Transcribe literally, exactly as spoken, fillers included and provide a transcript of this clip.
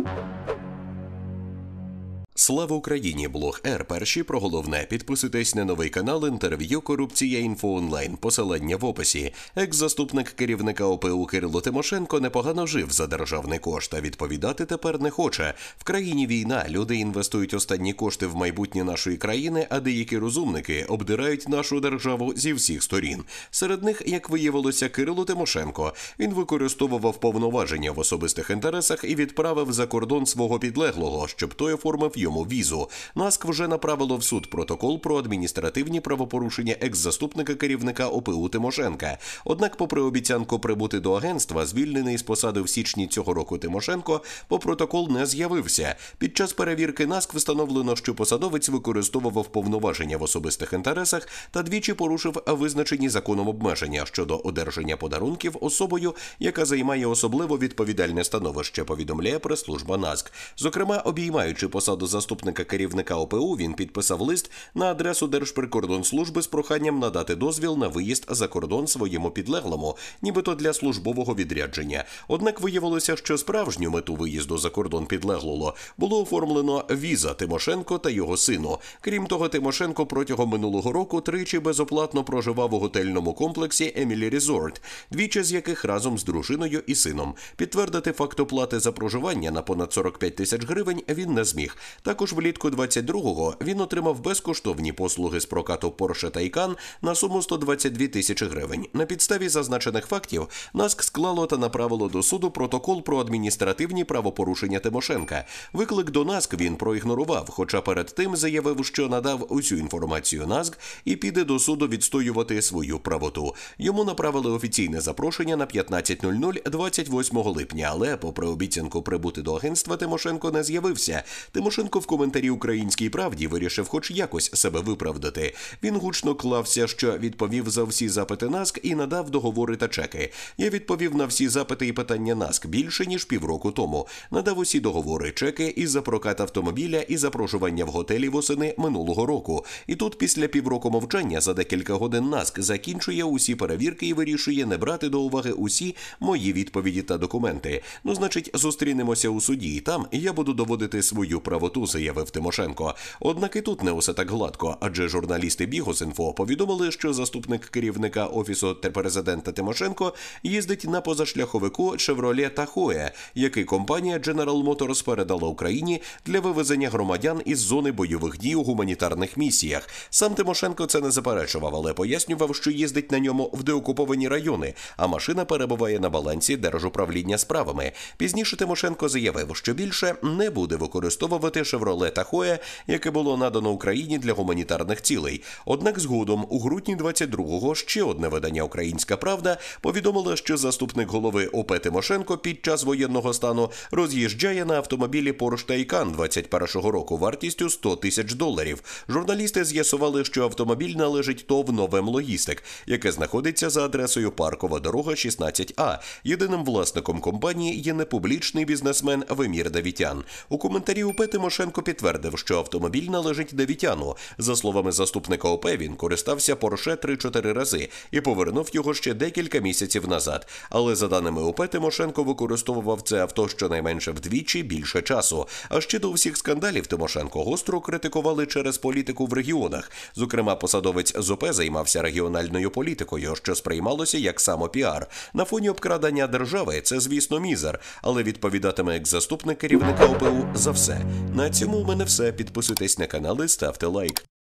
Слава Україні! Блог Р. Перші про головне. Підписуйтесь на новий канал «Інтерв'ю. Корупція. Інфо онлайн». Посилання в описі. Екс-заступник керівника О Пе У Кирило Тимошенко непогано жив за державний кошт, а відповідати тепер не хоче. В країні війна, люди інвестують останні кошти в майбутнє нашої країни, а деякі розумники обдирають нашу державу зі всіх сторін. Серед них, як виявилося, Кирило Тимошенко. Він використовував повноваження в особистих інтересах і відправив за кордон свого підлеглого, щоб той оформив йому візу. НАСК вже направило в суд протокол про адміністративні правопорушення екс-заступника керівника О Пе У Тимошенка. Однак, попри обіцянку прибути до агентства, звільнений з посади в січні цього року Тимошенко по протокол не з'явився. Під час перевірки НАСК встановлено, що посадовець використовував повноваження в особистих інтересах та двічі порушив визначені законом обмеження щодо одержання подарунків особою, яка займає особливо відповідальне становище, повідомляє прес-служба НАСК. Зокрема, обіймаючи посаду заступника керівника О Пе У, він підписав лист на адресу Держприкордонслужби з проханням надати дозвіл на виїзд за кордон своєму підлеглому, нібито для службового відрядження. Однак виявилося, що справжню мету виїзду за кордон підлеглого було оформлено віза Тимошенко та його сину. Крім того, Тимошенко протягом минулого року тричі безоплатно проживав у готельному комплексі Емілі Резорт, двічі з яких разом з дружиною і сином. Підтвердити факт оплати за проживання на понад сорок п'ять тисяч гривень він не зміг. Також влітку двадцять другого він отримав безкоштовні послуги з прокату Порше Тайкан на суму сто двадцять дві тисячі гривень. На підставі зазначених фактів НАСК склало та направило до суду протокол про адміністративні правопорушення Тимошенка. Виклик до НАСК він проігнорував, хоча перед тим заявив, що надав усю інформацію НАСК і піде до суду відстоювати свою правоту. Йому направили офіційне запрошення на п'ятнадцять нуль нуль двадцять восьмого липня, але, попри обіцянку прибути до агентства, Тимошенко не з'явився. Тимошенко в коментарі «Українській правді» вирішив хоч якось себе виправдати. Він гучно клався, що відповів за всі запити НАСК і надав договори та чеки. Я відповів на всі запити і питання НАСК більше, ніж півроку тому. Надав усі договори, чеки і за прокат автомобіля, і за проживання в готелі восени минулого року. І тут після півроку мовчання за декілька годин НАСК закінчує усі перевірки і вирішує не брати до уваги усі мої відповіді та документи. Ну, значить, зустрінемося у суді, і там я буду доводити свою правоту, заявив Тимошенко. Однак і тут не усе так гладко, адже журналісти Бігус.Інфо повідомили, що заступник керівника Офісу президента Тимошенко їздить на позашляховику Chevrolet Tahoe, який компанія General Motors передала Україні для вивезення громадян із зони бойових дій у гуманітарних місіях. Сам Тимошенко це не заперечував, але пояснював, що їздить на ньому в деокуповані райони, а машина перебуває на балансі Держуправління справами. Пізніше Тимошенко заявив, що більше не буде використовувати Chevrolet Tahoe, яке було надано Україні для гуманітарних цілей. Однак згодом, у грудні двадцять другого, ще одне видання «Українська правда» повідомило, що заступник голови О Пе Тимошенко під час воєнного стану роз'їжджає на автомобілі Порш Тайкан двадцять першого року вартістю сто тисяч доларів. Журналісти з'ясували, що автомобіль належить ТОВ «Новем Логістик», яке знаходиться за адресою Паркова дорога, шістнадцять А. Єдиним власником компанії є непублічний бізнесмен Вемір Давітян. У коментарі О Пе Тимошенко підтвердив, що автомобіль належить Давітяну. За словами заступника О Пе, він користався Порше три-чотири рази і повернув його ще декілька місяців назад. Але за даними О Пе, Тимошенко використовував це авто щонайменше вдвічі більше часу. А ще до всіх скандалів Тимошенко гостро критикували через політику в регіонах. Зокрема, посадовець з О Пе займався регіональною політикою, що сприймалося як самопіар. На фоні обкрадання держави це, звісно, мізер, але відповідатиме екс-заступник керівника О Пе У за все. На цьому у мене все. Підписуйтесь на канал і ставте лайк.